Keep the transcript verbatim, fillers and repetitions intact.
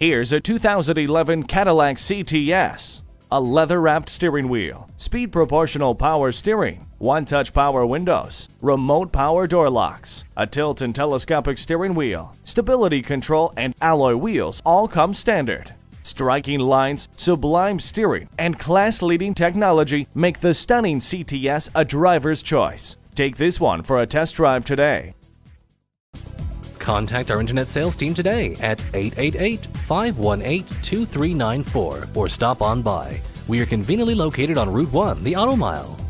Here's a two thousand eleven Cadillac C T S. A leather-wrapped steering wheel, speed proportional power steering, one-touch power windows, remote power door locks, a tilt and telescopic steering wheel, stability control, and alloy wheels all come standard. Striking lines, sublime steering, and class-leading technology make the stunning C T S a driver's choice. Take this one for a test drive today. Contact our internet sales team today at eight eight eight, five one eight, two three nine four or stop on by. We are conveniently located on Route one, the Auto Mile.